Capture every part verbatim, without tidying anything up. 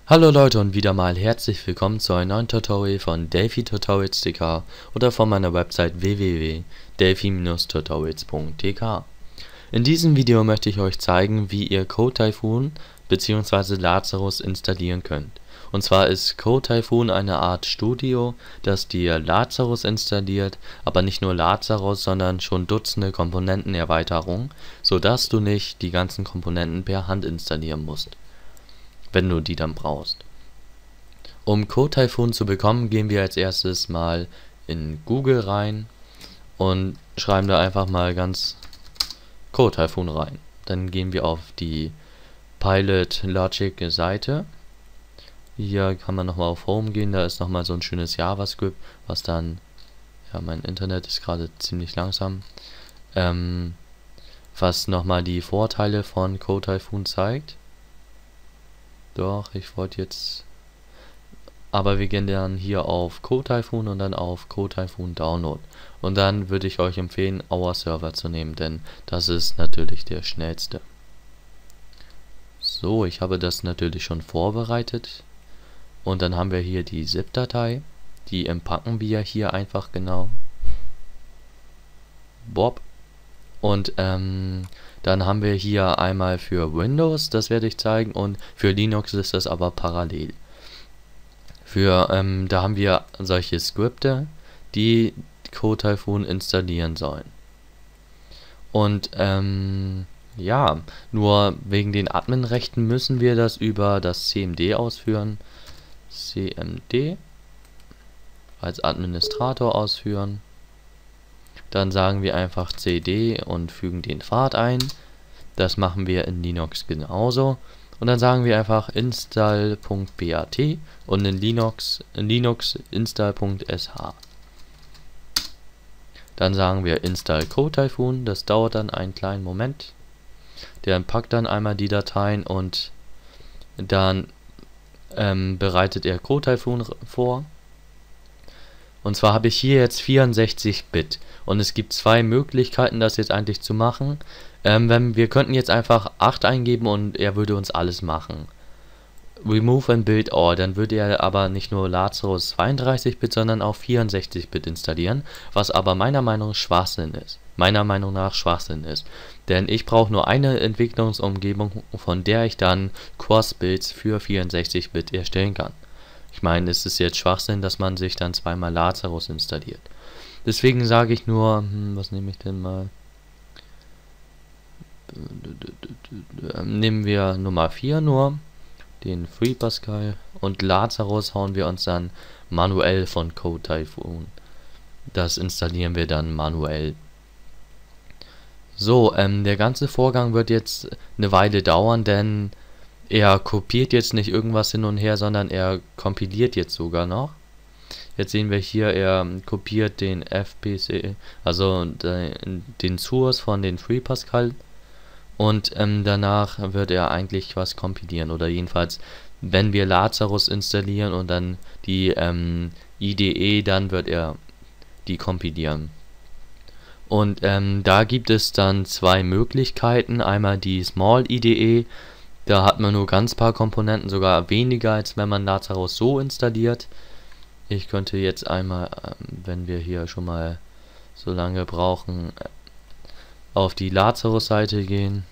Hallo Leute und wieder mal herzlich willkommen zu einem neuen Tutorial von Delphi Tutorials Punkt t k oder von meiner Website w w w punkt delphi Tutorials punkt t k. In diesem Video möchte ich euch zeigen, wie ihr CodeTyphoon bzw. Lazarus installieren könnt. Und zwar ist CodeTyphoon eine Art Studio, das dir Lazarus installiert, aber nicht nur Lazarus, sondern schon Dutzende Komponentenerweiterungen, sodass du nicht die ganzen Komponenten per Hand installieren musst, wenn du die dann brauchst. Um CodeTyphoon zu bekommen, gehen wir als erstes mal in Google rein und schreiben da einfach mal ganz CodeTyphoon rein. Dann gehen wir auf die Pilot Logic Seite. Hier kann man nochmal auf Home gehen, da ist nochmal so ein schönes JavaScript, was dann, ja, mein Internet ist gerade ziemlich langsam, ähm, was nochmal die Vorteile von CodeTyphoon zeigt. Doch, ich wollte jetzt... Aber wir gehen dann hier auf CodeTyphoon und dann auf CodeTyphoon Download. Und dann würde ich euch empfehlen, Our Server zu nehmen, denn das ist natürlich der schnellste. So, ich habe das natürlich schon vorbereitet. Und dann haben wir hier die ZIP-Datei. Die empacken wir hier einfach genau. Bob. Und ähm, dann haben wir hier einmal für Windows, das werde ich zeigen, und für Linux ist das aber parallel. Für, ähm, da haben wir solche Skripte, die CodeTyphoon installieren sollen. Und ähm, ja, nur wegen den Adminrechten müssen wir das über das C M D ausführen. C M D als Administrator ausführen. Dann sagen wir einfach C D und fügen den Pfad ein. Das machen wir in Linux genauso. Und dann sagen wir einfach install.bat und in Linux, in Linux install.sh. Dann sagen wir install CodeTyphoon. Das dauert dann einen kleinen Moment. Der packt dann einmal die Dateien und dann ähm, bereitet er CodeTyphoon vor. Und zwar habe ich hier jetzt vierundsechzig Bit. Und es gibt zwei Möglichkeiten, das jetzt eigentlich zu machen. Ähm, wenn, wir könnten jetzt einfach acht eingeben und er würde uns alles machen. Remove and build all. Dann würde er aber nicht nur Lazarus zweiunddreißig Bit, sondern auch vierundsechzig Bit installieren. Was aber meiner Meinung nach Schwachsinn ist. Meiner Meinung nach Schwachsinn ist. Denn ich brauche nur eine Entwicklungsumgebung, von der ich dann Cross-Builds für vierundsechzig Bit erstellen kann. Ich meine, es ist jetzt Schwachsinn, dass man sich dann zweimal Lazarus installiert. Deswegen sage ich nur, hm, was nehme ich denn mal? Nehmen wir Nummer vier nur, den FreePascal, und Lazarus hauen wir uns dann manuell von CodeTyphoon. Das installieren wir dann manuell. So, ähm, der ganze Vorgang wird jetzt eine Weile dauern, denn er kopiert jetzt nicht irgendwas hin und her, sondern er kompiliert jetzt sogar noch. Jetzt sehen wir hier, er kopiert den F P C, also den, den Source von den FreePascal, und ähm, danach wird er eigentlich was kompilieren, oder jedenfalls, wenn wir Lazarus installieren und dann die ähm, I D E, dann wird er die kompilieren. Und ähm, da gibt es dann zwei Möglichkeiten, einmal die Small I D E. Da hat man nur ganz paar Komponenten, sogar weniger, als wenn man Lazarus so installiert. Ich könnte jetzt einmal, wenn wir hier schon mal so lange brauchen, auf die Lazarus-Seite gehen.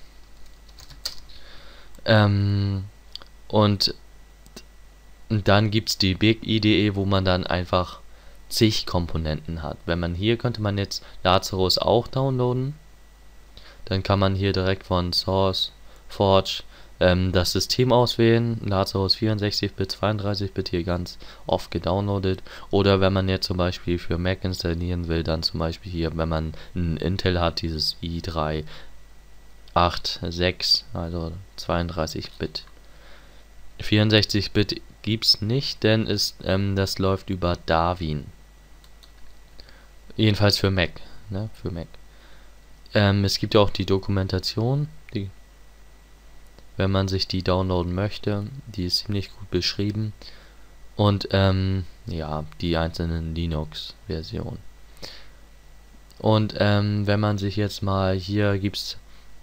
Ähm, und dann gibt es die Big I D E, wo man dann einfach zig Komponenten hat. Wenn man hier, könnte man jetzt Lazarus auch downloaden. Dann kann man hier direkt von Source, Forge, das System auswählen, Lazarus vierundsechzig Bit, zweiunddreißig Bit, hier ganz oft gedownloadet. Oder wenn man jetzt zum Beispiel für Mac installieren will, dann zum Beispiel hier, wenn man ein Intel hat, dieses i drei acht sechs, also zweiunddreißig Bit. vierundsechzig Bit gibt es nicht, denn ist, ähm, das läuft über Darwin. Jedenfalls für Mac, ne, für Mac. Ähm, es gibt ja auch die Dokumentation, die, wenn man sich die downloaden möchte, die ist ziemlich gut beschrieben, und ähm, ja, die einzelnen Linux-Versionen. Und ähm, wenn man sich jetzt mal, hier gibt es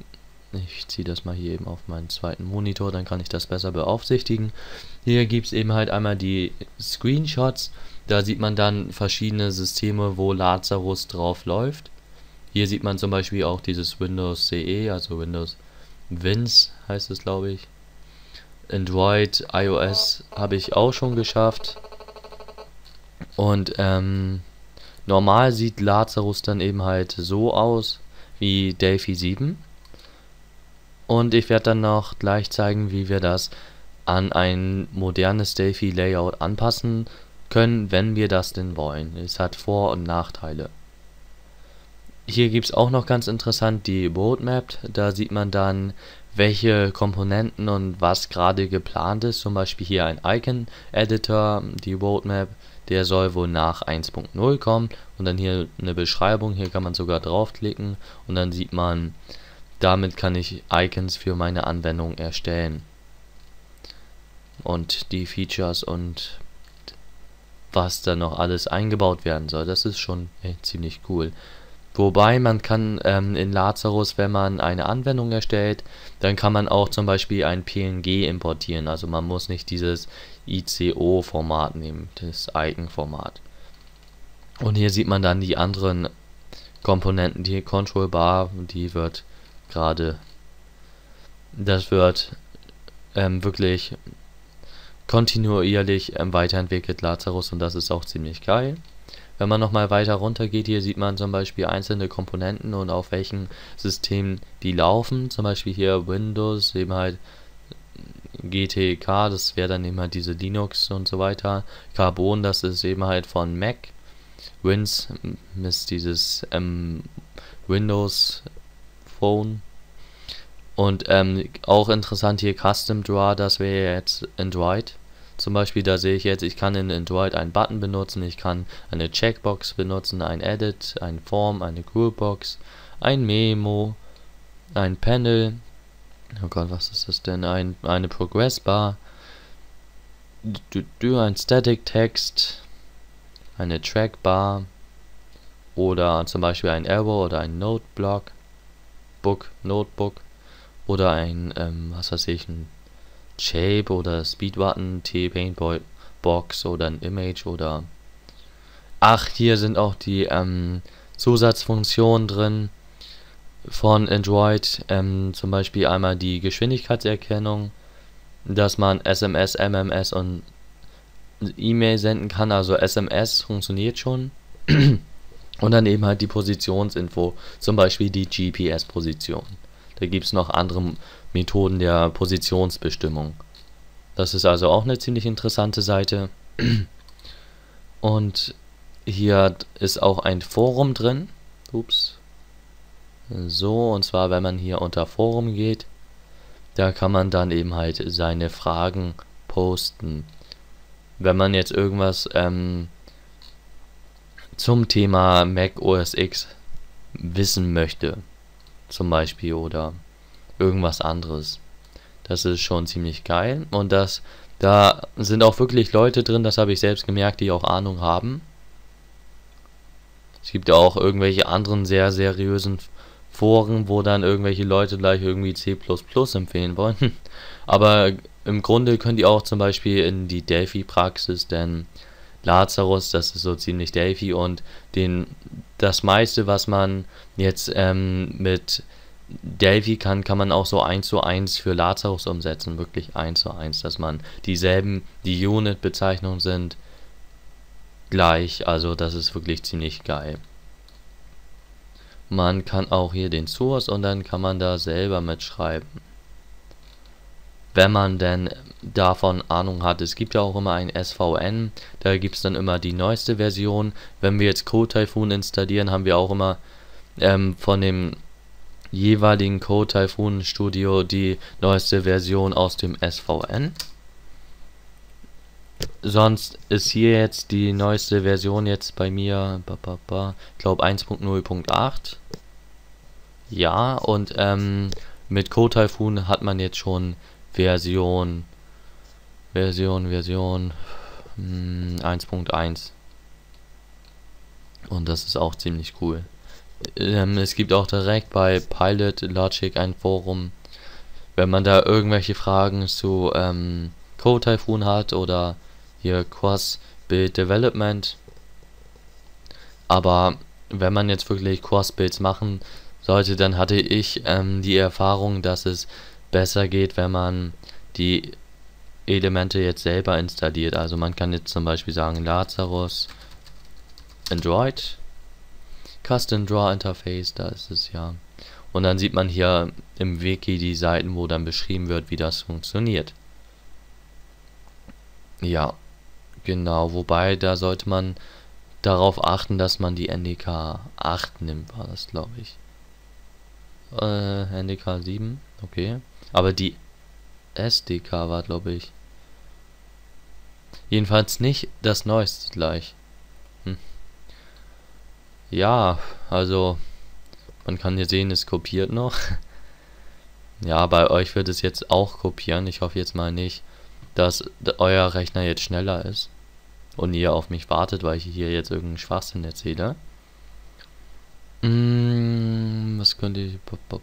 Ich ziehe das mal hier eben auf meinen zweiten Monitor, dann kann ich das besser beaufsichtigen. Hier gibt es eben halt einmal die Screenshots. Da sieht man dann verschiedene Systeme, wo Lazarus drauf läuft. Hier sieht man zum Beispiel auch dieses Windows C E, also Windows Wins heißt es, glaube ich. Android, iOS habe ich auch schon geschafft. Und ähm, normal sieht Lazarus dann eben halt so aus wie Delphi sieben. Und ich werde dann noch gleich zeigen, wie wir das an ein modernes Delphi Layout anpassen können, wenn wir das denn wollen. Es hat Vor- und Nachteile. Hier gibt es auch noch ganz interessant die Roadmap. Da sieht man dann, welche Komponenten und was gerade geplant ist. Zum Beispiel hier ein Icon Editor, die Roadmap, der soll wohl nach eins Punkt null kommen. Und dann hier eine Beschreibung, hier kann man sogar draufklicken und dann sieht man, damit kann ich Icons für meine Anwendung erstellen. Und die Features und was da noch alles eingebaut werden soll, das ist schon äh, ziemlich cool. Wobei man kann ähm, in Lazarus, wenn man eine Anwendung erstellt, dann kann man auch zum Beispiel ein P N G importieren. Also man muss nicht dieses I C O-Format nehmen, das Icon-Format. Und hier sieht man dann die anderen Komponenten, die Control Bar, die wird gerade, das wird ähm, wirklich kontinuierlich ähm, weiterentwickelt, Lazarus, und das ist auch ziemlich geil. Wenn man nochmal weiter runter geht, hier sieht man zum Beispiel einzelne Komponenten und auf welchen Systemen die laufen. Zum Beispiel hier Windows, eben halt G T K, das wäre dann eben halt diese Linux und so weiter. Carbon, das ist eben halt von Mac. Wins ist dieses ähm, Windows Phone. Und ähm, auch interessant hier Custom Draw, das wäre jetzt Android. Zum Beispiel, da sehe ich jetzt, ich kann in Android einen Button benutzen, ich kann eine Checkbox benutzen, ein Edit, ein Form, eine Groupbox, ein Memo, ein Panel, oh Gott, was ist das denn, ein, eine Progress Bar, ein Static Text, eine Track Bar oder zum Beispiel ein Arrow oder ein Note Block, Book, Notebook oder ein, ähm, was weiß ich, ein Shape oder Speedbutton, T-Paint Box oder ein Image oder... Ach, hier sind auch die ähm, Zusatzfunktionen drin von Android, ähm, zum Beispiel einmal die Geschwindigkeitserkennung, dass man S M S, M M S und E-Mail senden kann, also S M S funktioniert schon. Und dann eben halt die Positionsinfo, zum Beispiel die G P S-Position. Da gibt es noch andere Methoden der Positionsbestimmung. Das ist also auch eine ziemlich interessante Seite. Und hier ist auch ein Forum drin. Ups. So, und zwar, wenn man hier unter Forum geht, da kann man dann eben halt seine Fragen posten. Wenn man jetzt irgendwas ähm, zum Thema Mac O S X wissen möchte, zum Beispiel, oder irgendwas anderes. Das ist schon ziemlich geil. Und das, da sind auch wirklich Leute drin, das habe ich selbst gemerkt, die auch Ahnung haben. Es gibt ja auch irgendwelche anderen sehr seriösen Foren, wo dann irgendwelche Leute gleich irgendwie C plus plus empfehlen wollen. Aber im Grunde könnt ihr auch zum Beispiel in die Delphi-Praxis, denn Lazarus, das ist so ziemlich Delphi, und den das meiste, was man jetzt ähm, mit Delphi kann, kann man auch so eins zu eins für Lazarus umsetzen, wirklich eins zu eins, dass man dieselben, die Unit-Bezeichnungen sind gleich, also das ist wirklich ziemlich geil. Man kann auch hier den Source und dann kann man da selber mitschreiben, wenn man denn davon Ahnung hat. Es gibt ja auch immer ein S V N, da gibt es dann immer die neueste Version. Wenn wir jetzt CodeTyphoon installieren, haben wir auch immer ähm, von dem jeweiligen CodeTyphoon Studio die neueste Version aus dem S V N. Sonst ist hier jetzt die neueste Version jetzt bei mir, ich glaube eins Punkt null Punkt acht. Ja, und ähm, mit CodeTyphoon hat man jetzt schon Version, Version, Version hm, eins Punkt eins. Und das ist auch ziemlich cool. Ähm, es gibt auch direkt bei Pilot Logic ein Forum. Wenn man da irgendwelche Fragen zu ähm, CodeTyphoon hat oder hier Cross-Build Development. Aber wenn man jetzt wirklich Cross-Builds machen sollte, dann hatte ich ähm, die Erfahrung, dass es besser geht, wenn man die Elemente jetzt selber installiert. Also man kann jetzt zum Beispiel sagen Lazarus Android Custom Draw Interface, da ist es ja. Und dann sieht man hier im Wiki die Seiten, wo dann beschrieben wird, wie das funktioniert. Ja, genau. Wobei, da sollte man darauf achten, dass man die N D K acht nimmt, war das, glaube ich. Äh, N D K sieben, okay. Aber die S D K war, glaube ich. Jedenfalls nicht das neueste gleich. Hm. Ja, also man kann hier sehen, es kopiert noch. Ja, bei euch wird es jetzt auch kopieren. Ich hoffe jetzt mal nicht, dass euer Rechner jetzt schneller ist und ihr auf mich wartet, weil ich hier jetzt irgendeinen Schwachsinn erzähle. Hm, was könnt ihr...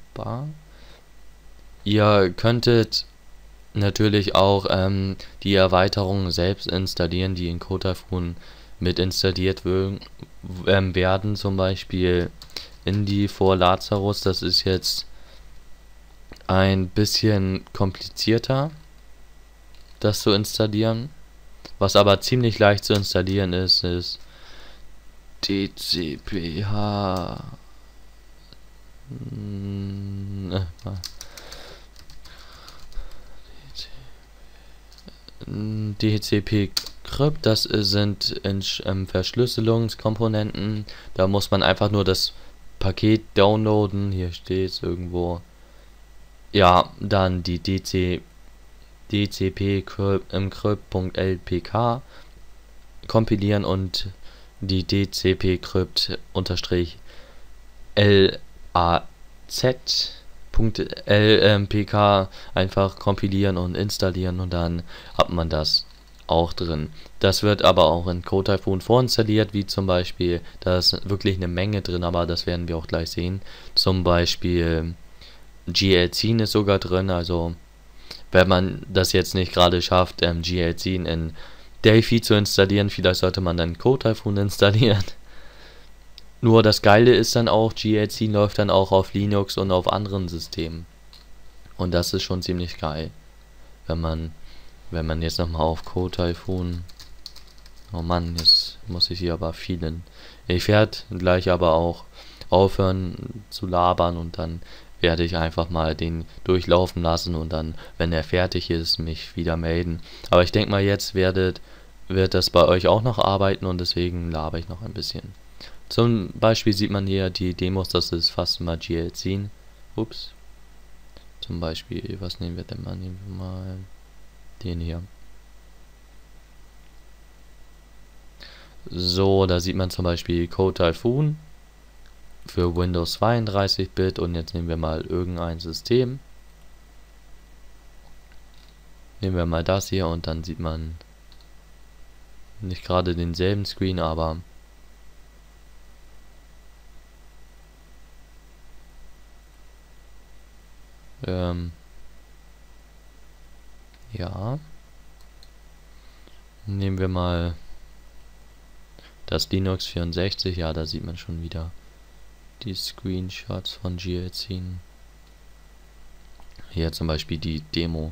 Ihr könntet natürlich auch ähm, die Erweiterungen selbst installieren, die in CodeTyphoon mit installiert ähm, werden, zum Beispiel Indie for Lazarus. Das ist jetzt ein bisschen komplizierter, das zu installieren. Was aber ziemlich leicht zu installieren ist, ist D C P H. D C P Crypt, das sind in, ähm, Verschlüsselungskomponenten. Da muss man einfach nur das Paket downloaden. Hier steht es irgendwo. Ja, dann die D C dcp-crypt.lpk kompilieren und die dcp-crypt-laz.lpk einfach kompilieren und installieren und dann hat man das auch drin. Das wird aber auch in CodeTyphoon vorinstalliert, wie zum Beispiel, da ist wirklich eine Menge drin, aber das werden wir auch gleich sehen. Zum Beispiel glzine ist sogar drin, also wenn man das jetzt nicht gerade schafft, ähm, glzine in Delphi zu installieren, vielleicht sollte man dann CodeTyphoon installieren. Nur das Geile ist dann auch, glzine läuft dann auch auf Linux und auf anderen Systemen. Und das ist schon ziemlich geil. Wenn man, wenn man jetzt nochmal auf CodeTyphoon... Oh Mann, jetzt muss ich hier aber vielen... Ich werde gleich aber auch aufhören zu labern und dann werde ich einfach mal den durchlaufen lassen und dann, wenn er fertig ist, mich wieder melden. Aber ich denke mal, jetzt werdet, wird das bei euch auch noch arbeiten und deswegen laber ich noch ein bisschen. Zum Beispiel sieht man hier die Demos, das ist fast immer glzine. Ups. Zum Beispiel, was nehmen wir denn mal? Nehmen wir mal den hier. So, da sieht man zum Beispiel CodeTyphoon für Windows zweiunddreißig Bit und jetzt nehmen wir mal irgendein System. Nehmen wir mal das hier und dann sieht man nicht gerade denselben Screen, aber ähm, ja, nehmen wir mal das Linux vierundsechzig, ja, da sieht man schon wieder die Screenshots von glzine. Hier zum Beispiel die Demo.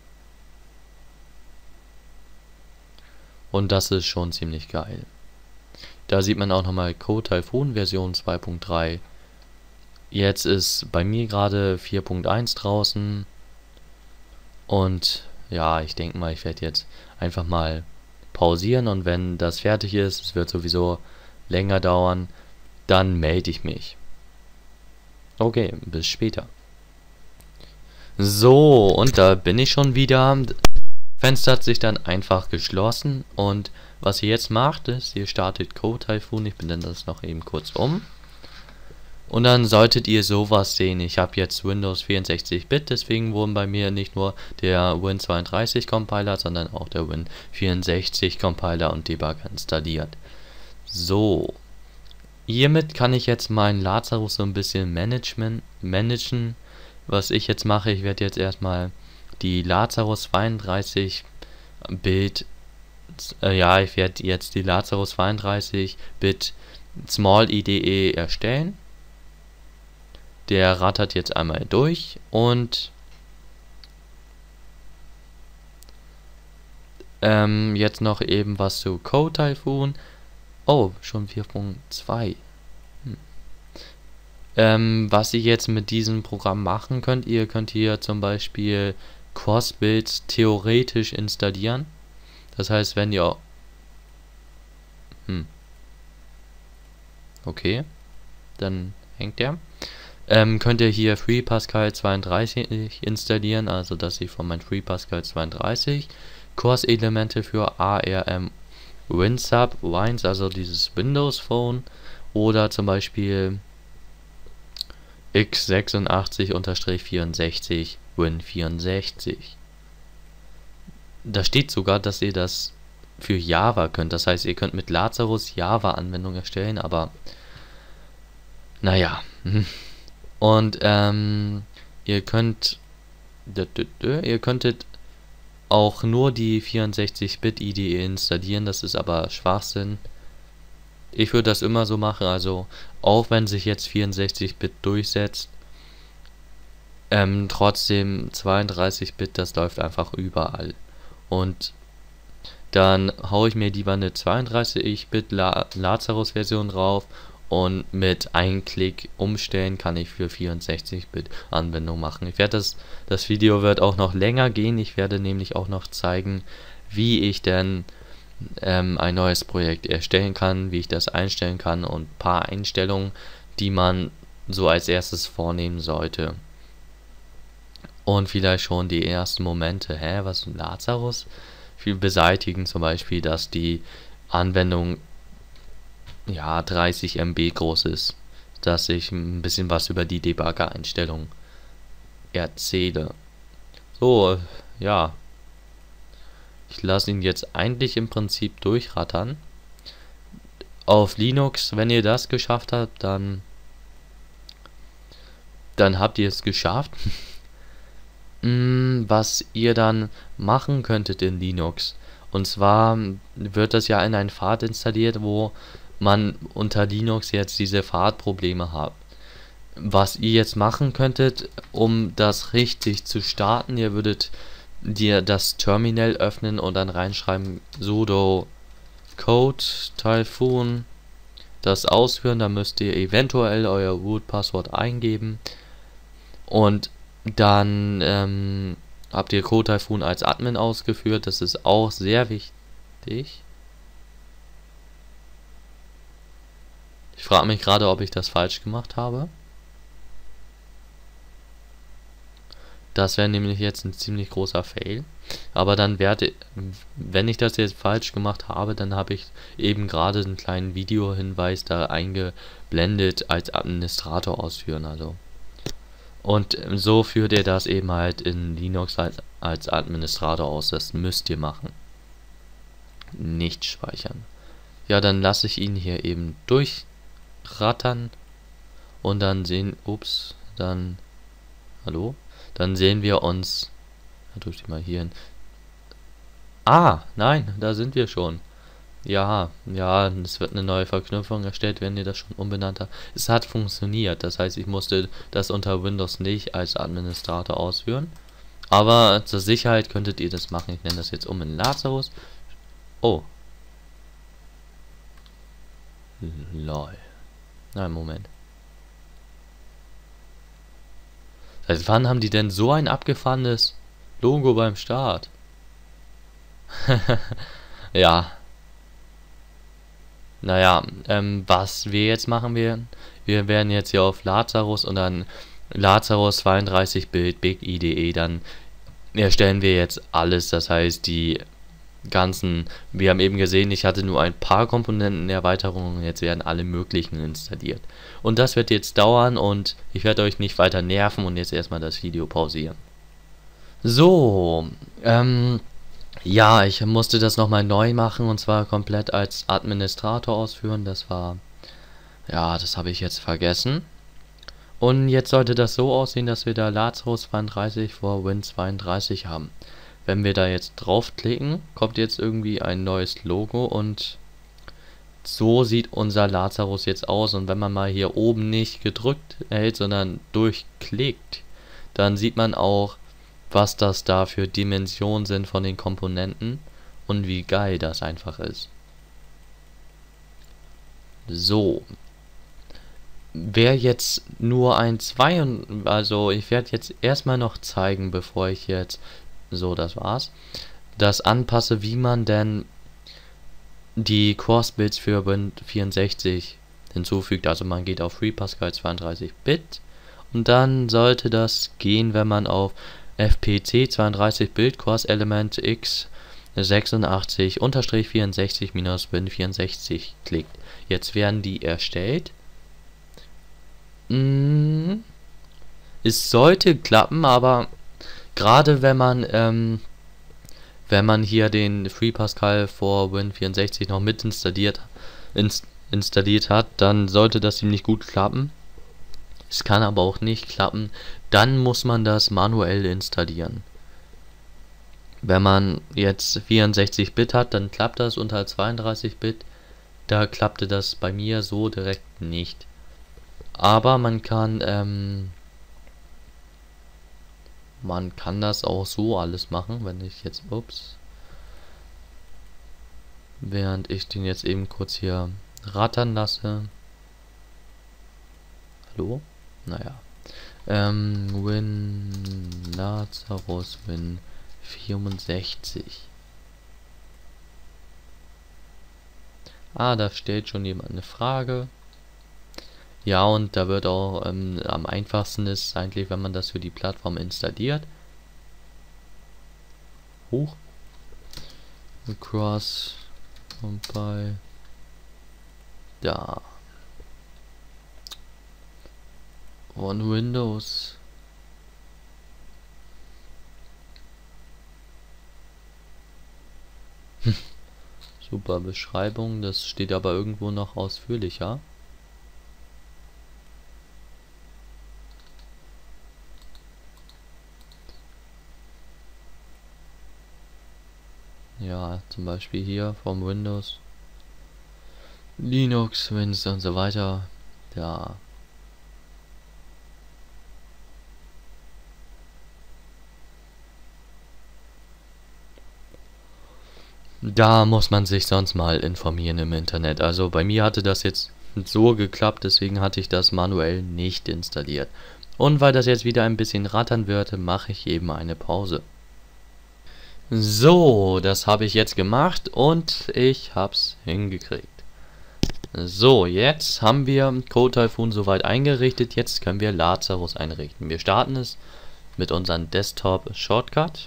Und das ist schon ziemlich geil. Da sieht man auch nochmal CodeTyphoon Version zwei Punkt drei. Jetzt ist bei mir gerade vier Punkt eins draußen. Und ja, ich denke mal, ich werde jetzt einfach mal pausieren und wenn das fertig ist, es wird sowieso länger dauern, dann melde ich mich. Okay, bis später. So, und da bin ich schon wieder. Fenster hat sich dann einfach geschlossen und was ihr jetzt macht, ist, ihr startet CodeTyphoon, ich blende das noch eben kurz um. Und dann solltet ihr sowas sehen. Ich habe jetzt Windows vierundsechzig Bit, deswegen wurden bei mir nicht nur der Win zweiunddreißig Compiler, sondern auch der Win vierundsechzig Compiler und Debugger installiert. So. hiermit kann ich jetzt meinen Lazarus so ein bisschen Management managen. Was ich jetzt mache, ich werde jetzt erstmal die Lazarus zweiunddreißig Bit, äh, ja, ich werde jetzt die Lazarus zweiunddreißig Bit Small I D E erstellen. Der rattert jetzt einmal durch und ähm, jetzt noch eben was zu CodeTyphoon. Oh, schon vier Punkt zwei. Hm. Ähm, was ihr jetzt mit diesem Programm machen könnt, ihr könnt hier zum Beispiel Crossbuilds theoretisch installieren. Das heißt, wenn ihr... Hm. Okay. Dann hängt der. Ähm, könnt ihr hier FreePascal zweiunddreißig installieren, also dass ihr von meinem FreePascal zweiunddreißig Kurselemente für ARM WinSub, Wines, also dieses Windows Phone, oder zum Beispiel x sechsundachtzig vierundsechzig Win vierundsechzig. Da steht sogar, dass ihr das für Java könnt. Das heißt, ihr könnt mit Lazarus Java-Anwendungen erstellen, aber naja. Und ähm, ihr könnt ihr könntet auch nur die vierundsechzig Bit I D E installieren, das ist aber Schwachsinn. Ich würde das immer so machen, also auch wenn sich jetzt vierundsechzig Bit durchsetzt, ähm, trotzdem zweiunddreißig Bit, das läuft einfach überall. Und dann haue ich mir lieber eine zweiunddreißig Bit La Lazarus Version drauf und mit einem Klick umstellen kann ich für vierundsechzig Bit Anwendung machen. Ich werde das, das Video wird auch noch länger gehen, ich werde nämlich auch noch zeigen, wie ich denn ähm, ein neues Projekt erstellen kann, wie ich das einstellen kann und ein paar Einstellungen, die man so als erstes vornehmen sollte. Und vielleicht schon die ersten Momente, hä, was ist ein Lazarus? Viel beseitigen, zum Beispiel, dass die Anwendung ja dreißig Megabyte groß ist, dass ich ein bisschen was über die Debugger-Einstellung erzähle. So, ja. Ich lasse ihn jetzt eigentlich im Prinzip durchrattern. Auf Linux, wenn ihr das geschafft habt, dann dann habt ihr es geschafft. Was ihr dann machen könntet in Linux. Und zwar wird das ja in einen Pfad installiert, wo man unter Linux jetzt diese Pfadprobleme hat. Was ihr jetzt machen könntet, um das richtig zu starten, ihr würdet dir das Terminal öffnen und dann reinschreiben sudo CodeTyphoon, das ausführen, dann müsst ihr eventuell euer Root-Passwort eingeben und dann ähm, habt ihr CodeTyphoon als Admin ausgeführt, das ist auch sehr wichtig. Ich frage mich gerade, ob ich das falsch gemacht habe. Das wäre nämlich jetzt ein ziemlich großer Fail. Aber dann werde, wenn ich das jetzt falsch gemacht habe, dann habe ich eben gerade einen kleinen Videohinweis da eingeblendet als Administrator ausführen. Also. Und so führt ihr das eben halt in Linux als, als Administrator aus. Das müsst ihr machen. Nicht speichern. Ja, dann lasse ich ihn hier eben durchrattern. Und dann sehen, ups, dann, hallo? Dann sehen wir uns, drück ich mal hier hin. Ah, nein, da sind wir schon. Ja, ja, es wird eine neue Verknüpfung erstellt, wenn ihr das schon umbenannt habt. Es hat funktioniert, das heißt, ich musste das unter Windows nicht als Administrator ausführen. Aber zur Sicherheit könntet ihr das machen. Ich nenne das jetzt um in Lazarus. Oh. Lol. Nein, Moment. Seit wann haben die denn so ein abgefahrenes Logo beim Start? Ja. Naja, ähm, was wir jetzt machen werden, wir werden jetzt hier auf Lazarus und dann Lazarus zweiunddreißig Bit Big I D E, dann erstellen wir jetzt alles, das heißt die ganzen, wir haben eben gesehen, ich hatte nur ein paar Komponentenerweiterungen, jetzt werden alle möglichen installiert. Und das wird jetzt dauern und ich werde euch nicht weiter nerven und jetzt erstmal das Video pausieren. So, ähm, ja, ich musste das nochmal neu machen und zwar komplett als Administrator ausführen, das war Ja, das habe ich jetzt vergessen. Und jetzt sollte das so aussehen, dass wir da Lazarus zweiunddreißig vor Win zweiunddreißig haben. Wenn wir da jetzt draufklicken, kommt jetzt irgendwie ein neues Logo und so sieht unser Lazarus jetzt aus. Und wenn man mal hier oben nicht gedrückt hält, sondern durchklickt, dann sieht man auch, was das da für Dimensionen sind von den Komponenten und wie geil das einfach ist. So. Wer jetzt nur ein zwei, also ich werde jetzt erstmal noch zeigen, bevor ich jetzt, so das war's, das anpasse, wie man denn die Core-Splits für Win vierundsechzig hinzufügt. Also man geht auf FreePascal zweiunddreißig Bit und dann sollte das gehen, wenn man auf F P C zweiunddreißig Bit Cores Element X sechsundachtzig vierundsechzig Win vierundsechzig klickt. Jetzt werden die erstellt. Mm, es sollte klappen, aber gerade wenn man ähm, wenn man hier den FreePascal for Win vierundsechzig noch mit installiert ins, installiert hat, dann sollte das ziemlich gut klappen. Es kann aber auch nicht klappen, dann muss man das manuell installieren. Wenn man jetzt vierundsechzig Bit hat, dann klappt das, unter zweiunddreißig Bit, da klappte das bei mir so direkt nicht. Aber man kann ähm, man kann das auch so alles machen, wenn ich jetzt, ups, während ich den jetzt eben kurz hier rattern lasse. Hallo? Naja. Ähm, Win Lazarus Win vierundsechzig. Ah, da stellt schon jemand eine Frage. Ja, und da wird auch ähm, am einfachsten ist eigentlich, wenn man das für die Plattform installiert. Hoch. Cross Compile. Da. On Windows. Super Beschreibung, das steht aber irgendwo noch ausführlicher. Ja, zum Beispiel hier vom Windows, Linux, Windows und so weiter. Ja. Da muss man sich sonst mal informieren im Internet. Also bei mir hatte das jetzt so geklappt, deswegen hatte ich das manuell nicht installiert. Und weil das jetzt wieder ein bisschen rattern wird, mache ich eben eine Pause. So, das habe ich jetzt gemacht und ich hab's hingekriegt. So, jetzt haben wir CodeTyphoon soweit eingerichtet. Jetzt können wir Lazarus einrichten. Wir starten es mit unserem Desktop Shortcut.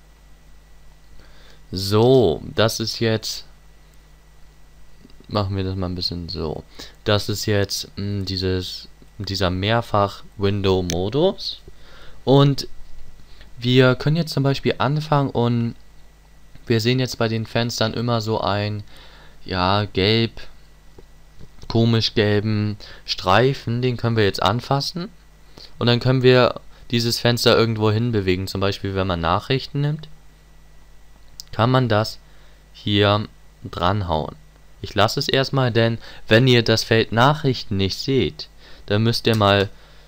So, das ist jetzt, machen wir das mal ein bisschen so. Das ist jetzt mh, dieses, dieser Mehrfach-Window-Modus. Und wir können jetzt zum Beispiel anfangen und wir sehen jetzt bei den Fenstern immer so ein, ja, gelb, komisch gelben Streifen. Den können wir jetzt anfassen. Und dann können wir dieses Fenster irgendwo hin bewegen. Zum Beispiel, wenn man Nachrichten nimmt, kann man das hier dranhauen. Ich lasse es erstmal, denn wenn ihr das Feld Nachrichten nicht seht, dann müsst ihr mal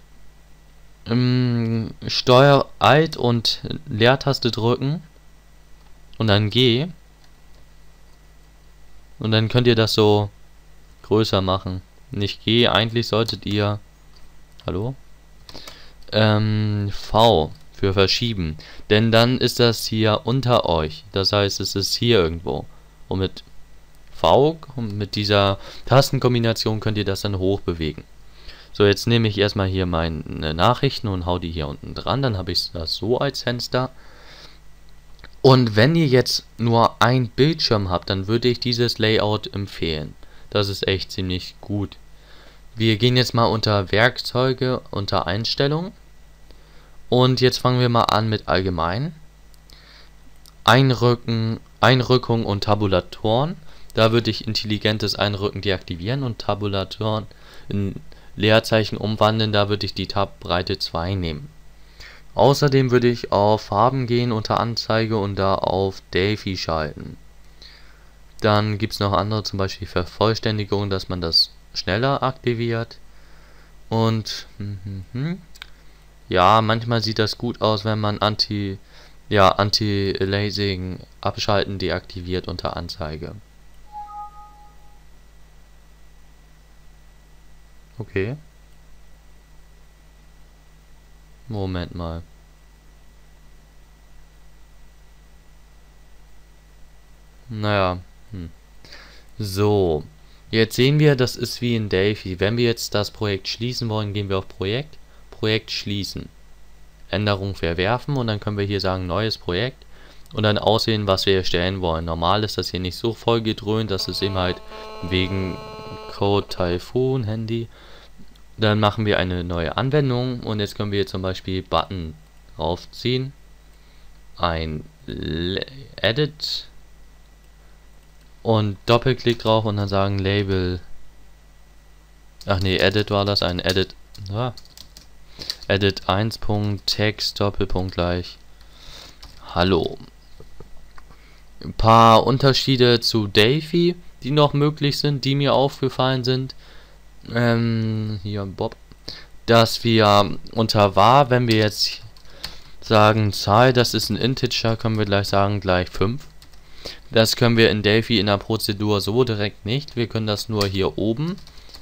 ähm, Steuer Alt und Leertaste drücken und dann G und dann könnt ihr das so größer machen. Nicht G, eigentlich solltet ihr, hallo, ähm, V für verschieben, denn dann ist das hier unter euch, das heißt es ist hier irgendwo und mit V, mit dieser Tastenkombination könnt ihr das dann hoch bewegen. So, jetzt nehme ich erstmal hier meine Nachrichten und hau die hier unten dran, dann habe ich das so als Fenster. Und wenn ihr jetzt nur ein Bildschirm habt, dann würde ich dieses Layout empfehlen. Das ist echt ziemlich gut. Wir gehen jetzt mal unter Werkzeuge, unter Einstellungen. Und jetzt fangen wir mal an mit Allgemein. Einrücken, Einrückung und Tabulatoren. Da würde ich intelligentes Einrücken deaktivieren und Tabulatoren in Leerzeichen umwandeln. Da würde ich die Tabbreite zwei nehmen. Außerdem würde ich auf Farben gehen unter Anzeige und da auf Delphi schalten. Dann gibt es noch andere, zum Beispiel Vervollständigung, dass man das schneller aktiviert. Und hm, hm, hm. ja, manchmal sieht das gut aus, wenn man Anti, ja, Anti-Aliasing abschalten deaktiviert unter Anzeige. Okay. Moment mal. Naja. Hm. So. Jetzt sehen wir, das ist wie in Delphi. Wenn wir jetzt das Projekt schließen wollen, gehen wir auf Projekt. Projekt schließen. Änderung verwerfen und dann können wir hier sagen neues Projekt und dann auswählen, was wir erstellen wollen. Normal ist das hier nicht so voll gedröhnt, das ist eben halt wegen Code Typhoon Handy. Dann machen wir eine neue Anwendung und jetzt können wir zum Beispiel Button raufziehen, ein Edit und Doppelklick drauf und dann sagen Label, ach nee, Edit war das, ein Edit, ah, Edit eins. Text Doppelpunkt gleich Hallo. Ein paar Unterschiede zu Delphi, die noch möglich sind, die mir aufgefallen sind. Ähm, hier Bob, dass wir unter var, wenn wir jetzt sagen Zahl, das ist ein Integer, können wir gleich sagen gleich fünf. Das können wir in Delphi in der Prozedur so direkt nicht. Wir können das nur hier oben.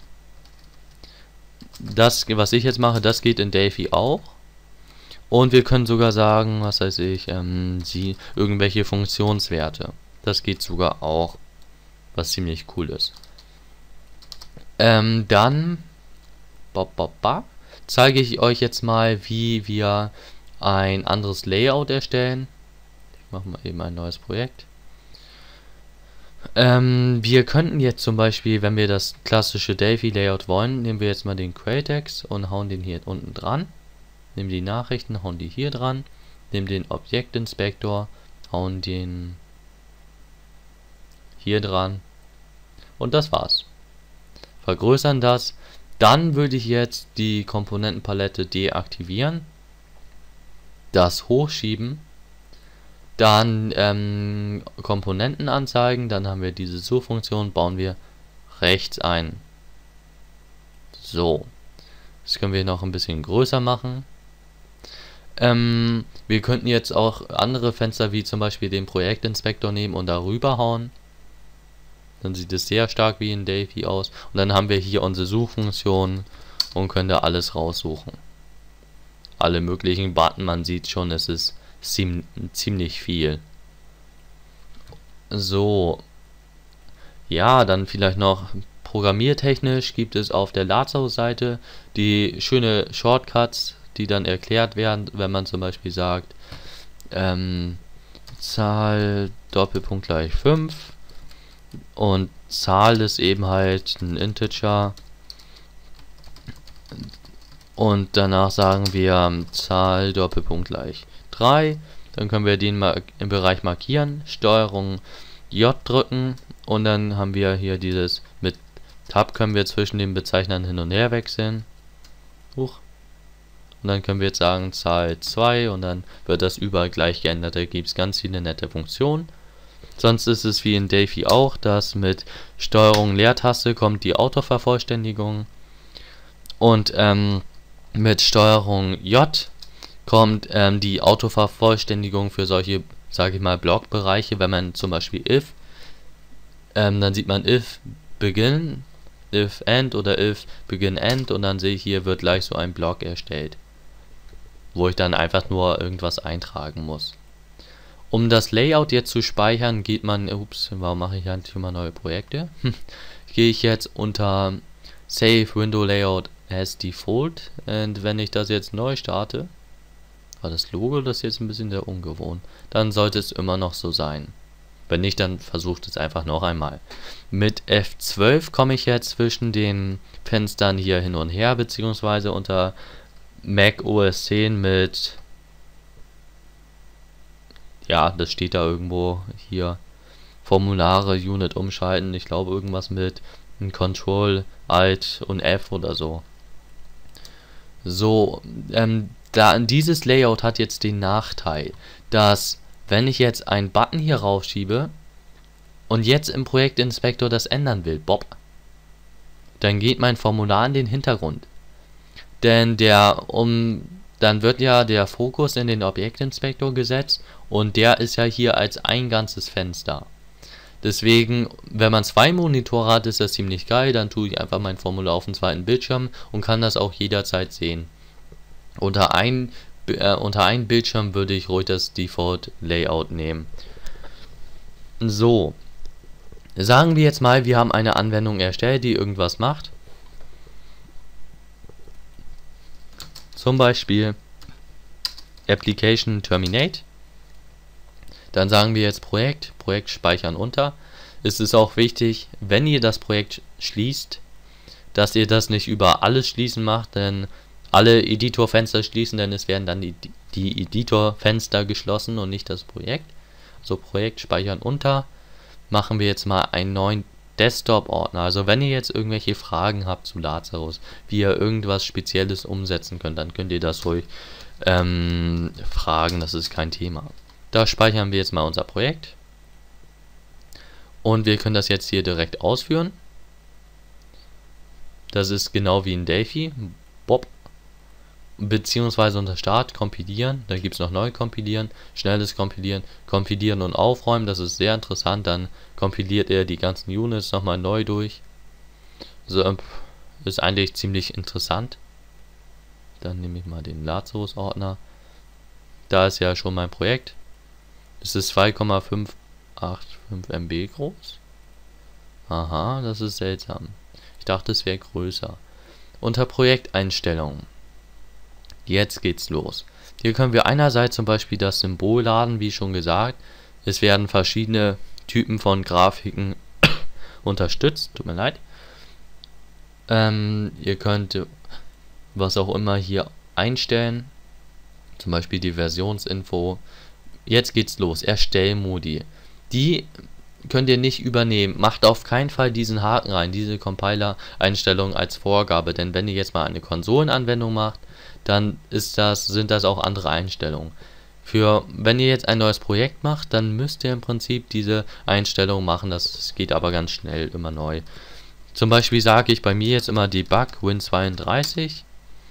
Das, was ich jetzt mache, das geht in Delphi auch. Und wir können sogar sagen, was weiß ich, ähm, sie irgendwelche Funktionswerte. Das geht sogar auch, was ziemlich cool ist. Ähm, dann ba, ba, ba, zeige ich euch jetzt mal, wie wir ein anderes Layout erstellen. Ich mache mal eben ein neues Projekt. Ähm, wir könnten jetzt zum Beispiel, wenn wir das klassische Delphi Layout wollen, nehmen wir jetzt mal den Quelltext und hauen den hier unten dran. Nehmen die Nachrichten, hauen die hier dran. Nehmen den Objektinspektor, hauen den hier dran. Und das war's. Vergrößern das. Dann würde ich jetzt die Komponentenpalette deaktivieren. Das hochschieben. Dann ähm, Komponenten anzeigen, dann haben wir diese Suchfunktion, bauen wir rechts ein. So, das können wir noch ein bisschen größer machen. Ähm, wir könnten jetzt auch andere Fenster wie zum Beispiel den Projektinspektor nehmen und darüber hauen. Dann sieht es sehr stark wie in Delphi aus. Und dann haben wir hier unsere Suchfunktion und können da alles raussuchen. Alle möglichen Button, man sieht schon, es ist ziemlich viel. So. Ja, dann vielleicht noch programmiertechnisch gibt es auf der Lazarus-Seite die schöne Shortcuts, die dann erklärt werden, wenn man zum Beispiel sagt, ähm, Zahl Doppelpunkt gleich fünf und Zahl ist eben halt ein Integer und danach sagen wir Zahl Doppelpunkt gleich drei, dann können wir den mal im Bereich markieren, Steuerung J drücken und dann haben wir hier dieses, mit Tab können wir zwischen den Bezeichnern hin und her wechseln. Huch. Und dann können wir jetzt sagen Zahl zwei und dann wird das überall gleich geändert, da gibt es ganz viele nette Funktionen. Sonst ist es wie in Delphi auch, dass mit Steuerung Leertaste kommt die Autovervollständigung und ähm, mit Steuerung J kommt ähm, die Autovervollständigung für solche, sage ich mal, Blockbereiche, wenn man zum Beispiel if, ähm, dann sieht man if begin, if end oder if begin end und dann sehe ich, hier wird gleich so ein Block erstellt, wo ich dann einfach nur irgendwas eintragen muss. Um das Layout jetzt zu speichern, geht man, ups, warum mache ich eigentlich immer neue Projekte? Gehe ich jetzt unter Save Window Layout as Default und wenn ich das jetzt neu starte, war das Logo das jetzt ein bisschen sehr ungewohnt, dann sollte es immer noch so sein. Wenn nicht, dann versucht es einfach noch einmal. Mit F zwölf komme ich jetzt zwischen den Fenstern hier hin und her, beziehungsweise unter Mac O S zehn mit, ja, das steht da irgendwo hier, Formulare Unit umschalten. Ich glaube irgendwas mit Control, Alt und F oder so. So, ähm, da dieses Layout hat jetzt den Nachteil, dass wenn ich jetzt einen Button hier rausschiebe und jetzt im Projektinspektor das ändern will, Bob, dann geht mein Formular in den Hintergrund. Denn der, um, dann wird ja der Fokus in den Objektinspektor gesetzt und der ist ja hier als ein ganzes Fenster. Deswegen, wenn man zwei Monitore hat, ist das ziemlich geil, dann tue ich einfach mein Formular auf den zweiten Bildschirm und kann das auch jederzeit sehen. Unter ein, äh, unter einen Bildschirm würde ich ruhig das Default Layout nehmen. So, sagen wir jetzt mal, wir haben eine Anwendung erstellt, die irgendwas macht. Zum Beispiel Application Terminate. Dann sagen wir jetzt Projekt, Projekt speichern unter. Es ist auch wichtig, wenn ihr das Projekt schließt, dass ihr das nicht über alles schließen macht, denn alle Editorfenster schließen, denn es werden dann die, die Editorfenster geschlossen und nicht das Projekt. Also Projekt speichern unter. Machen wir jetzt mal einen neuen Desktop-Ordner. Also wenn ihr jetzt irgendwelche Fragen habt zu Lazarus, wie ihr irgendwas Spezielles umsetzen könnt, dann könnt ihr das ruhig ähm, fragen, das ist kein Thema. Da speichern wir jetzt mal unser Projekt. Und wir können das jetzt hier direkt ausführen. Das ist genau wie in Delphi. Bob. Beziehungsweise unter Start kompilieren. Da gibt es noch neu kompilieren, schnelles kompilieren, kompilieren und aufräumen. Das ist sehr interessant. Dann kompiliert er die ganzen Units nochmal neu durch. So, ist eigentlich ziemlich interessant. Dann nehme ich mal den Lazarus-Ordner. Da ist ja schon mein Projekt. Es ist zwei Komma fünf acht fünf Megabyte groß. Aha, das ist seltsam. Ich dachte, es wäre größer. Unter Projekteinstellungen. Jetzt geht's los. Hier können wir einerseits zum Beispiel das Symbol laden, wie schon gesagt. Es werden verschiedene Typen von Grafiken unterstützt. Tut mir leid. Ähm, ihr könnt was auch immer hier einstellen. Zum Beispiel die Versionsinfo. Jetzt geht's los. Erstellmodi. Die könnt ihr nicht übernehmen. Macht auf keinen Fall diesen Haken rein, diese Compiler-Einstellung als Vorgabe. Denn wenn ihr jetzt mal eine Konsolenanwendung macht, dann ist das, sind das auch andere Einstellungen. Für, wenn ihr jetzt ein neues Projekt macht, dann müsst ihr im Prinzip diese Einstellung machen. Das geht aber ganz schnell immer neu. Zum Beispiel sage ich bei mir jetzt immer Debug Win zweiunddreißig.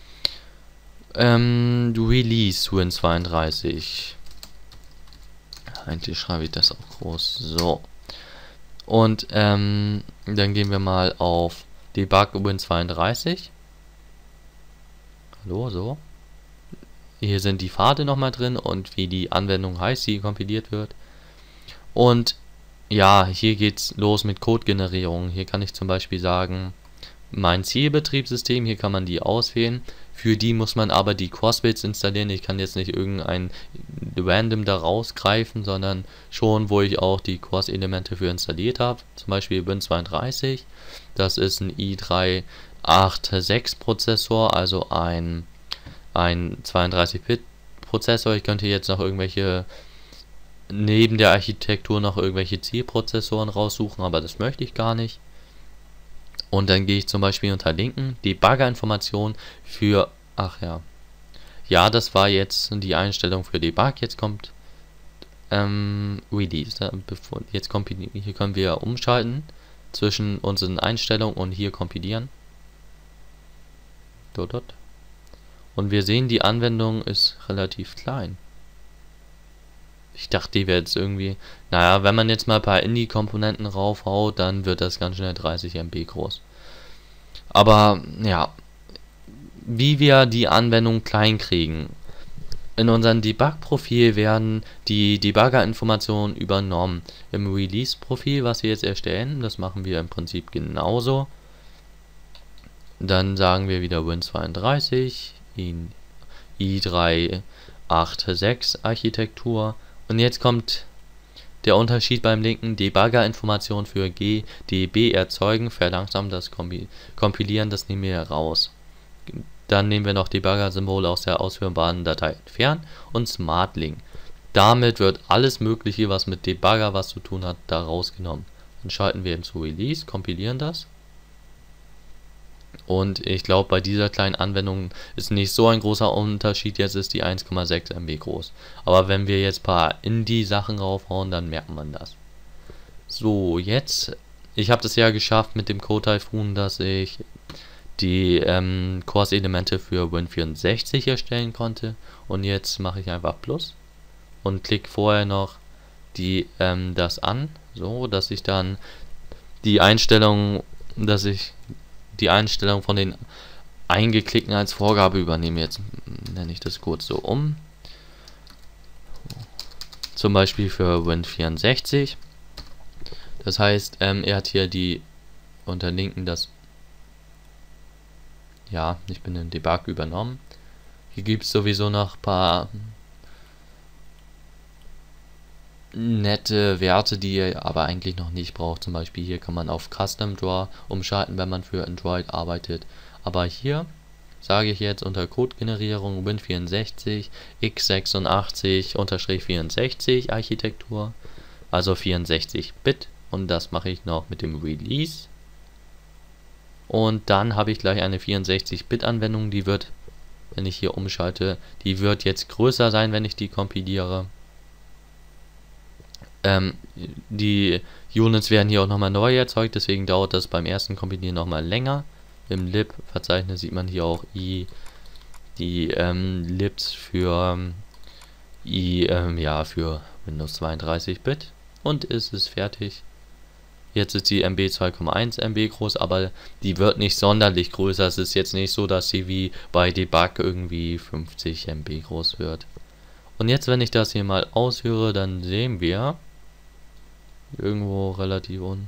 Ähm, Release Win zweiunddreißig. Eigentlich schreibe ich das auch groß. So. Und ähm, dann gehen wir mal auf Debug Win zweiunddreißig. Hallo, so. Hier sind die Pfade nochmal drin und wie die Anwendung heißt, die kompiliert wird. Und ja, hier geht's los mit Codegenerierung. Hier kann ich zum Beispiel sagen, mein Zielbetriebssystem, hier kann man die auswählen. Für die muss man aber die Crossbits installieren. Ich kann jetzt nicht irgendein Random da rausgreifen, sondern schon, wo ich auch die Cross-Elemente für installiert habe. Zum Beispiel Win zweiunddreißig. Das ist ein i drei acht sechs Prozessor, also ein, ein zweiunddreißig Bit Prozessor. Ich könnte jetzt noch irgendwelche, neben der Architektur noch irgendwelche Zielprozessoren raussuchen, aber das möchte ich gar nicht. Und dann gehe ich zum Beispiel unter Linken, Debugger-Informationen für, ach ja, ja, das war jetzt die Einstellung für Debug, jetzt kommt ähm, Release, bevor, jetzt kompilieren, hier können wir umschalten zwischen unseren Einstellungen und hier kompilieren. Dort, dort. Und wir sehen, die Anwendung ist relativ klein. Ich dachte, die wäre jetzt irgendwie, naja, wenn man jetzt mal ein paar Indie-Komponenten raufhaut, dann wird das ganz schnell dreißig Megabyte groß. Aber, ja, wie wir die Anwendung klein kriegen. In unserem Debug-Profil werden die Debugger-Informationen übernommen. Im Release-Profil, was wir jetzt erstellen, das machen wir im Prinzip genauso. Dann sagen wir wieder Win zweiunddreißig, in i drei acht sechs Architektur. Und jetzt kommt der Unterschied beim linken: Debugger-Information für G D B erzeugen, verlangsamt das Kompi Kompilieren, das nehmen wir raus. Dann nehmen wir noch Debugger-Symbol aus der ausführbaren Datei entfernen und SmartLink. Damit wird alles Mögliche, was mit Debugger was zu tun hat, da rausgenommen. Dann schalten wir eben zu Release, kompilieren das. Und ich glaube, bei dieser kleinen Anwendung ist nicht so ein großer Unterschied. Jetzt ist die eins Komma sechs M B groß. Aber wenn wir jetzt ein paar Indie-Sachen raufhauen, dann merkt man das. So, jetzt, ich habe das ja geschafft mit dem Code Typhoon, dass ich die ähm, Course-Elemente für Win vierundsechzig erstellen konnte. Und jetzt mache ich einfach Plus und klicke vorher noch die ähm, das an, so dass ich dann die Einstellung, dass ich die Einstellung von den eingeklickten als Vorgabe übernehme. Jetzt nenne ich das kurz so um. Zum Beispiel für Win vierundsechzig. Das heißt, ähm, er hat hier die unter linken das. Ja, ich bin im Debug übernommen. Hier gibt es sowieso noch ein paar nette Werte, die ihr aber eigentlich noch nicht braucht. Zum Beispiel hier kann man auf Custom Draw umschalten, wenn man für Android arbeitet. Aber hier sage ich jetzt unter Codegenerierung Win vierundsechzig x sechsundachtzig vierundsechzig Architektur, also vierundsechzig Bit, und das mache ich noch mit dem Release. Und dann habe ich gleich eine vierundsechzig Bit Anwendung, die wird, wenn ich hier umschalte, die wird jetzt größer sein, wenn ich die kompiliere. Ähm, die Units werden hier auch nochmal neu erzeugt, deswegen dauert das beim ersten Kompilieren nochmal länger. Im lib-Verzeichnis sieht man hier auch i, die ähm, libs für i, ähm, ja, für Windows zweiunddreißig Bit, und ist es fertig. Jetzt ist die M B zwei Komma eins M B groß, aber die wird nicht sonderlich größer. Es ist jetzt nicht so, dass sie wie bei Debug irgendwie fünfzig M B groß wird. Und jetzt, wenn ich das hier mal ausführe, dann sehen wir irgendwo relativ un...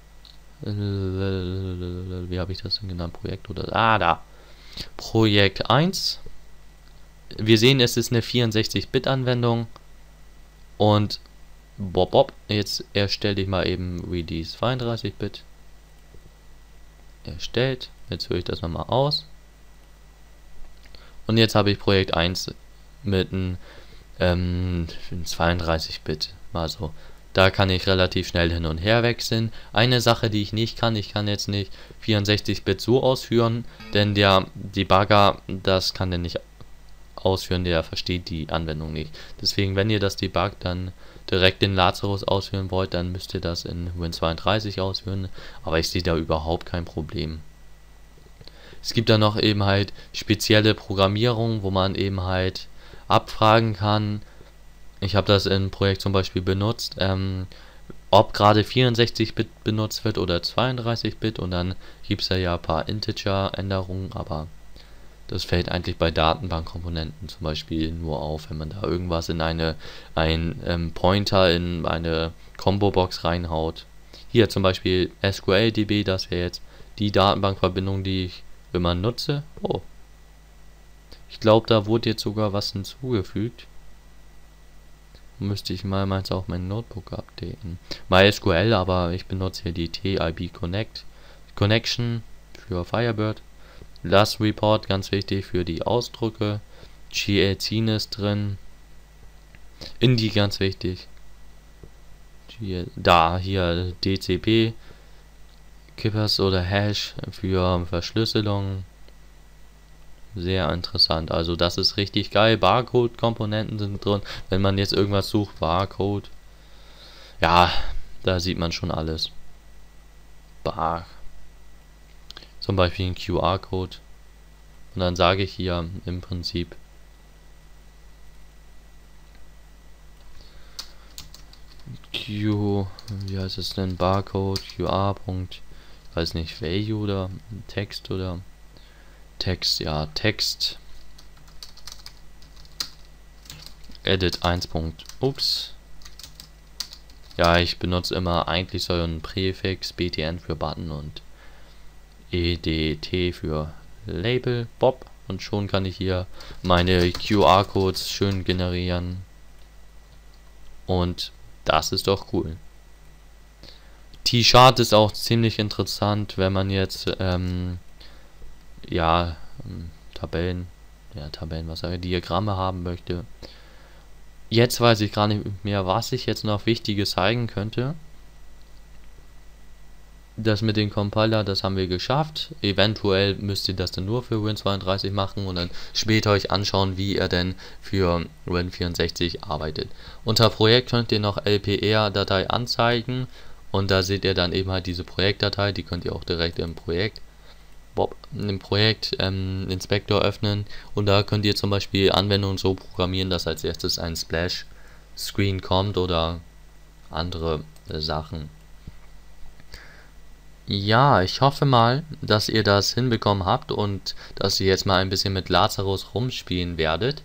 Wie habe ich das denn genannt? Projekt oder... Ah, da. Projekt eins. Wir sehen, es ist eine vierundsechzig Bit Anwendung. Und Bob, Bob, jetzt erstelle ich mal eben Release zweiunddreißig Bit. Erstellt. Jetzt führe ich das nochmal aus. Und jetzt habe ich Projekt eins mit einem ähm, zweiunddreißig Bit. Also, da kann ich relativ schnell hin und her wechseln. Eine Sache, die ich nicht kann, ich kann jetzt nicht vierundsechzig Bit so ausführen, denn der Debugger, das kann der nicht ausführen, der versteht die Anwendung nicht. Deswegen, wenn ihr das debuggt, dann direkt den Lazarus ausführen wollt, dann müsst ihr das in Win zweiunddreißig ausführen, aber ich sehe da überhaupt kein Problem. Es gibt dann noch eben halt spezielle Programmierung, wo man eben halt abfragen kann. Ich habe das im Projekt zum Beispiel benutzt, ähm, ob gerade vierundsechzig Bit benutzt wird oder zweiunddreißig Bit, und dann gibt es ja ein paar Integer-Änderungen, aber das fällt eigentlich bei Datenbankkomponenten zum Beispiel nur auf, wenn man da irgendwas in eine ein ähm, Pointer in eine Combo-Box reinhaut. Hier zum Beispiel S Q L D B, das wäre jetzt die Datenbankverbindung, die ich immer nutze. Oh, ich glaube, da wurde jetzt sogar was hinzugefügt. Müsste ich mal meins auf mein Notebook updaten. MySQL, aber ich benutze hier die T I B Connect Connection für Firebird. Last Report, ganz wichtig für die Ausdrücke. G L Scene ist drin. Indie, ganz wichtig. G L, da, hier D C B. Kippers oder Hash für Verschlüsselung. Sehr interessant. Also das ist richtig geil. Barcode-Komponenten sind drin. Wenn man jetzt irgendwas sucht, Barcode. Ja, da sieht man schon alles. Bar. Zum Beispiel ein Q R-Code. Und dann sage ich hier im Prinzip Q, wie heißt es denn? Barcode, Q R. Punkt, weiß nicht, Value oder Text oder Text, ja, Text. Edit eins. Ups. Ja, ich benutze immer eigentlich so ein Präfix, B T N für Button und E D T für Label, Bob, und schon kann ich hier meine Q R-Codes schön generieren. Und das ist doch cool. T-Chart ist auch ziemlich interessant, wenn man jetzt ähm, ja, Tabellen, ja, Tabellen, was sage ich, Diagramme haben möchte. Jetzt weiß ich gar nicht mehr, was ich jetzt noch Wichtiges zeigen könnte. Das mit dem Compiler, das haben wir geschafft. Eventuell müsst ihr das dann nur für Win zweiunddreißig machen und dann später euch anschauen, wie ihr denn für Win vierundsechzig arbeitet. Unter Projekt könnt ihr noch L P R-Datei anzeigen und da seht ihr dann eben halt diese Projektdatei, die könnt ihr auch direkt im Projekt im Projekt ähm, Inspektor öffnen und da könnt ihr zum Beispiel Anwendungen so programmieren, dass als erstes ein Splash-Screen kommt oder andere äh, Sachen. Ja, ich hoffe mal, dass ihr das hinbekommen habt und dass ihr jetzt mal ein bisschen mit Lazarus rumspielen werdet.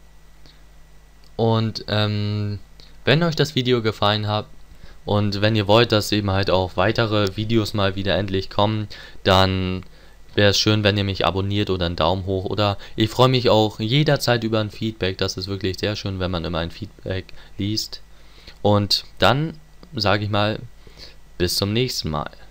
Und ähm, wenn euch das Video gefallen hat und wenn ihr wollt, dass eben halt auch weitere Videos mal wieder endlich kommen, dann wäre es schön, wenn ihr mich abonniert oder einen Daumen hoch, oder ich freue mich auch jederzeit über ein Feedback. Das ist wirklich sehr schön, wenn man immer ein Feedback liest. Und dann sage ich mal, bis zum nächsten Mal.